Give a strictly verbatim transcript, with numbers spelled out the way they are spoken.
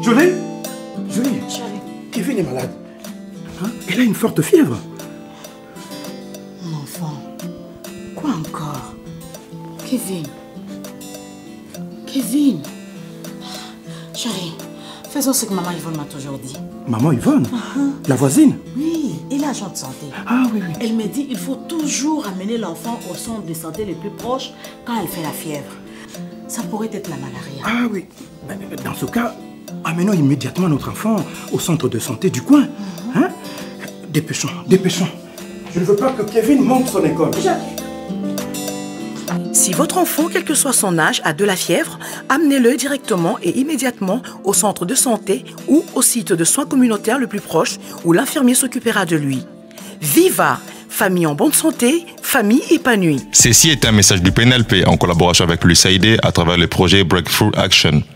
Julie Julie, Kevin est malade. Hein? Elle a une forte fièvre. Mon enfant, quoi encore? Kevin. Kevin. Chérie, faisons ce que maman Yvonne m'a toujours dit. Maman Yvonne? uh-huh. La voisine? Oui, et l'agent de santé. Ah oui, oui. Elle me dit qu'il faut toujours amener l'enfant au centre de santé le plus proche quand elle fait la fièvre. Ça pourrait être la malaria. Ah oui. Dans ce cas, amenons immédiatement notre enfant au centre de santé du coin. Uh-huh. Hein? Dépêchons, dépêchons. Je ne veux pas que Kevin manque son école. Si votre enfant, quel que soit son âge, a de la fièvre, amenez-le directement et immédiatement au centre de santé ou au site de soins communautaires le plus proche où l'infirmier s'occupera de lui. Viva! Famille en bonne santé, famille épanouie. Ceci est un message du P N L P en collaboration avec l'U S A I D à travers le projet Breakthrough Action.